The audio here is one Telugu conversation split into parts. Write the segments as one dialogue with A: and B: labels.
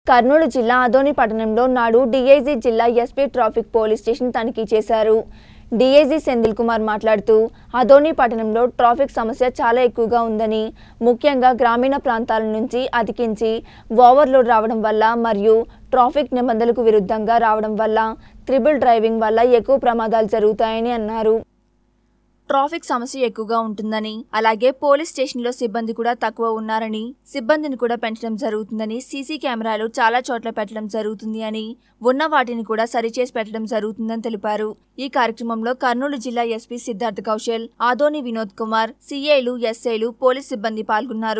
A: కర్నూలు జిల్లా ఆదోని పట్టణంలో నాడు D.I.G జిల్లా ఎస్పీ ట్రాఫిక్ పోలీస్ స్టేషన్ తనిఖీ చేశారు. D.I.G సెంధిల్ కుమార్ మాట్లాడుతూ ఆదోని పట్టణంలో ట్రాఫిక్ సమస్య చాలా ఎక్కువగా ఉందని, ముఖ్యంగా గ్రామీణ ప్రాంతాల నుంచి అధికించి ఓవర్లోడ్ రావడం వల్ల మరియు ట్రాఫిక్ నిబంధనలకు విరుద్ధంగా రావడం వల్ల త్రిబుల్ డ్రైవింగ్ వల్ల ఎక్కువ ప్రమాదాలు జరుగుతాయని అన్నారు. ట్రాఫిక్ సమస్య ఎక్కువగా ఉంటుందని, అలాగే పోలీస్ స్టేషన్లో సిబ్బంది కూడా తక్కువ ఉన్నారని, సిబ్బందిని కూడా పెంచడం జరుగుతుందని, సీసీ కెమెరాలు చాలా చోట్ల పెట్టడం జరుగుతుంది అని, ఉన్న వాటిని కూడా సరిచేసి పెట్టడం జరుగుతుందని తెలిపారు. ఈ కార్యక్రమంలో కర్నూలు జిల్లా ఎస్పీ సిద్ధార్థ్ కౌశల్, ఆదోని వినోద్ కుమార్, సిఐలు, ఎస్ఐలు, పోలీస్ సిబ్బంది పాల్గొన్నారు.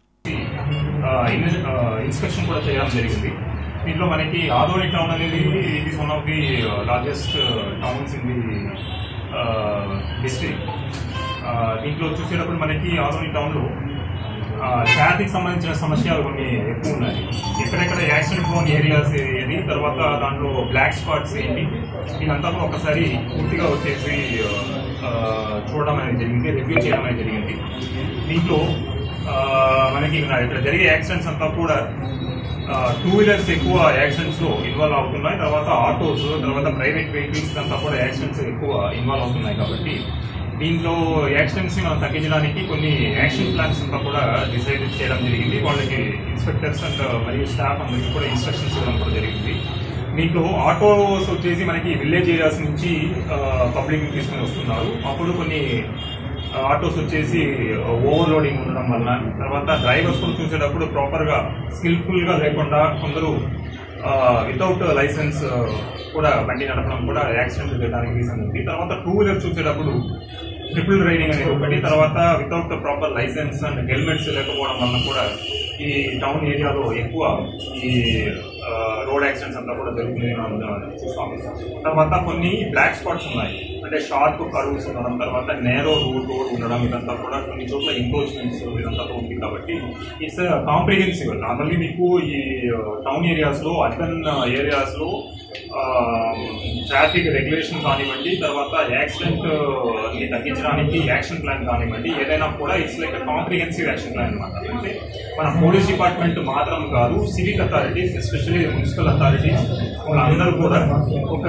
B: ఇన్స్పెక్షన్ కూడా చేయడం జరిగింది. దీంట్లో మనకి ఆదోని టౌన్ అనేది it is one of the largest towns in the district. దీంట్లో చూసేటప్పుడు మనకి ఆదోని టౌన్లో ట్రాఫిక్ సంబంధించిన సమస్యలు కొన్ని ఎక్కువ ఉన్నాయి. ఎక్కడెక్కడ యాక్సిడెంట్ ప్రోన్ ఏరియాస్ ఏది, తర్వాత దాంట్లో బ్లాక్ స్పాట్స్ ఏంటి, ఇదంతా కూడా ఒకసారి పూర్తిగా వచ్చేసి చూడడం అనేది జరిగింది, రివ్యూ చేయడం అనేది జరిగింది. దీంట్లో మనకి ఇక్కడ జరిగే యాక్సిడెంట్స్ అంతా కూడా టూ వీలర్స్ ఎక్కువ యాక్సిడెంట్స్ లో ఇన్వాల్వ్ అవుతున్నాయి. తర్వాత ఆటోస్, తర్వాత ప్రైవేట్ వెహికల్స్ అంతా కూడా యాక్సిడెంట్స్ ఎక్కువ ఇన్వాల్వ్ అవుతున్నాయి. కాబట్టి దీంట్లో యాక్సిడెంట్స్ ని మనం తగ్గించడానికి కొన్ని యాక్షన్ ప్లాన్స్ అంతా కూడా డిసైడ్ చేయడం జరిగింది. వాళ్ళకి ఇన్స్పెక్టర్స్ అండ్ మరియు స్టాఫ్ అందరికీ కూడా ఇన్స్ట్రక్షన్స్ ఇవ్వడం కూడా జరిగింది. దీంట్లో ఆటోస్ వచ్చేసి మనకి విలేజ్ ఏరియాస్ నుంచి పబ్లిక్ తీసుకుని వస్తున్నారు. అప్పుడు కొన్ని ఆటోస్ వచ్చేసి ఓవర్లోడింగ్ ఉండడం వల్ల, తర్వాత డ్రైవర్స్ కూడా చూసేటప్పుడు ప్రాపర్ గా స్కిల్ఫుల్ గా లేకుండా కొందరు వితౌట్ లైసెన్స్ కూడా బండి నడపడం కూడా యాక్సిడెంట్ చేయడానికి రీజన్ ఉంది. తర్వాత టూ వీలర్ చూసేటప్పుడు ట్రిపుల్ డ్రైవింగ్ అనేది ఒకటి, తర్వాత without proper license and helmets లేకపోవడం వల్ల కూడా ఈ టౌన్ ఏరియాలో ఎక్కువ ఈ రోడ్ యాక్సిడెంట్స్ అంతా కూడా జరుగుతుంది చూస్తాము. తర్వాత కొన్ని బ్లాక్ స్పాట్స్ ఉన్నాయి, అంటే షార్ప్ కర్వ్స్ ఉండడం, తర్వాత నేరో రోడ్ ఉండడం, ఇదంతా కూడా కొన్ని చోట్ల ఎంక్రోచ్మెంట్స్ ఇదంతా ఉంది. కాబట్టి ఇట్స్ కాంప్రిహెన్సివ్. నార్మల్లీ మీకు ఈ టౌన్ ఏరియాస్ లో, అర్బన్ ఏరియాస్ లో ట్రాఫిక్ రెగ్యులేషన్ కానివ్వండి, తర్వాత యాక్సిడెంట్ ని తగ్గించడానికి యాక్షన్ ప్లాన్ కానివ్వండి, ఏదైనా కూడా its like comprehensive action plan అనమాట. అంటే మన పోలీస్ డిపార్ట్మెంట్ మాత్రం కాదు, civic authorities, especially municipal authorities వాళ్ళందరూ కూడా ఒక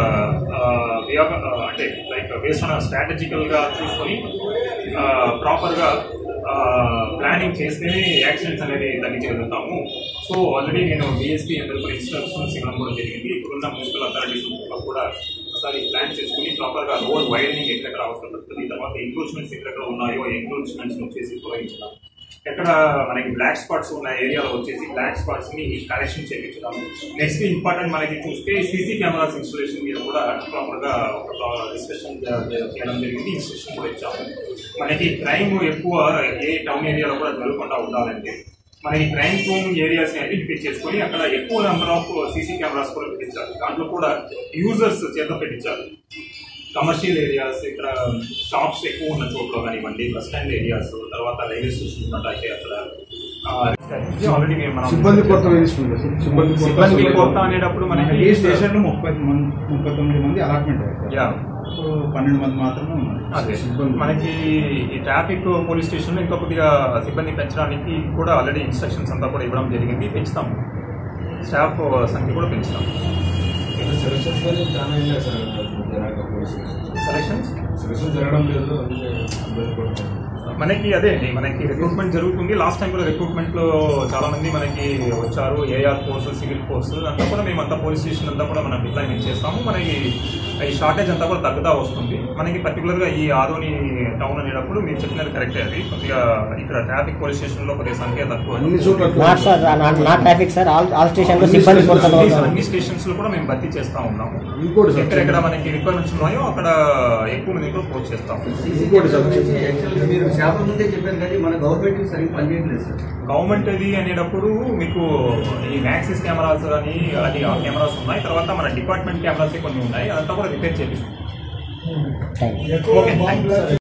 B: అంటే లైక్ బేస్డ్ ఆన్ స్ట్రాటజికల్ గా చూసుకొని ప్రాపర్ గా ప్లానింగ్ చేస్తేనే యాక్సిడెంట్స్ అనేది తగ్గించగలుగుతాము. సో ఆల్రెడీ నేను డిఎస్పీ అందరికీ ఇన్స్ట్రక్షన్స్ ఇవ్వడం కూడా జరిగింది. ఇప్పుడున్న మున్సిపల్ అథారిటీస్ కూడా ఒకసారి ప్లాన్ చేసుకుని ప్రాపర్ గా రోడ్ వైడనింగ్ ఎక్కడెక్కడ అవసరం పడుతుంది, తర్వాత ఎంక్రోచ్మెంట్స్ ఎక్కడెక్కడ ఉన్నాయో ఎంక్రోచ్మెంట్స్ వచ్చేసి తొలగించడం, ఎక్కడ మనకి బ్లాక్ స్పాట్స్ ఉన్న ఏరియాలో వచ్చేసి బ్లాక్ స్పాట్స్ ని కరెక్షన్ చేయించడం. నెక్స్ట్ ఇంపార్టెంట్ మనకి చూస్తే సీసీ కెమెరాస్ ఇన్స్టాలేషన్ మీద కూడా ప్రాపర్ గా డిస్కషన్ చేయడం జరిగింది, ఇన్స్ట్రక్షన్ కూడా ఇచ్చాము. మనకి క్రైమ్ ఎక్కువ ఏ టౌన్ ఏరియాలో కూడా జరగకుండా ఉండాలంటే మనకి క్రైమ్ ప్రోన్ ఏరియాస్ ని ఐడెంటిఫై చేసుకుని అక్కడ ఎక్కువ నెంబర్ ఆఫ్ సీసీ కెమెరాస్ కూడా పెట్టించాలి. దాంట్లో కూడా యూజర్స్ చేత పెట్టించాలి. కమర్షియల్ ఏరియాస్, ఇక్కడ షాప్స్ ఎక్కువ ఉన్న చోట్ల కానివ్వండి, బస్ స్టాండ్ ఏరియాస్, తర్వాత రైల్వే స్టేషన్ ఉన్నట్టు అక్కడ ఆల్రెడీ సిబ్బంది కొత్త అనేటప్పుడు మనకి
C: ఏ స్టేషన్ లో 39 మంది అలాట్మెంట్ అయ్యారు, 12 మంది మాత్రమే ఉన్నారు.
B: మనకి ఈ ట్రాఫిక్ పోలీస్ స్టేషన్ లో ఇంకా కొద్దిగా సిబ్బంది పెంచడానికి కూడా ఆల్రెడీ ఇన్స్ట్రక్షన్స్ అంతా కూడా ఇవ్వడం జరిగింది. పెంచుతాం, స్టాఫ్ సంఖ్య కూడా పెంచుతాం.
C: సెలక్షన్ జరగడం లేదు
B: మనకి. అదే అండి, మనకి రిక్రూట్మెంట్ జరుగుతుంది. లాస్ట్ టైం కూడా రిక్రూట్మెంట్ లో చాలా మంది మనకి వచ్చారు. ఏఆర్ ఫోర్స్, సివిల్ ఫోర్స్ అంతా కూడా మేమంతా పోలీస్ స్టేషన్ అంతా కూడా మనం డిప్లాయ్మెంట్ చేస్తాము. మనకి ఈ షార్టేజ్ అంతా కూడా తగ్గుతా వస్తుంది. మనకి పర్టికులర్ గా ఈ ఆదోని టౌన్ అనేటప్పుడు మీరు చెప్పినది కరెక్టే. అది కొద్దిగా ఇక్కడ ట్రాఫిక్ పోలీస్ స్టేషన్ లో కొద్దిగా సంఖ్య తక్కువ. అన్ని స్టేషన్స్ లో కూడా మేము భర్తీ చేస్తా ఉన్నాము. ఎక్కడెక్కడ మనకి రిక్వైర్మెంట్స్ ఉన్నాయో అక్కడ ఎక్కువ మంది కూడా పోస్ట్ చేస్తాము. గవర్నమెంట్ అది అనేటప్పుడు మీకు ఈ మ్యాక్సిస్ కెమెరాస్ అని అది ఆ కెమెరాస్ ఉన్నాయి. తర్వాత మన డిపార్ట్మెంట్ కెమెరాస్ కొన్ని ఉన్నాయి, అదంతా కూడా రిపేర్ చేపిస్తాం.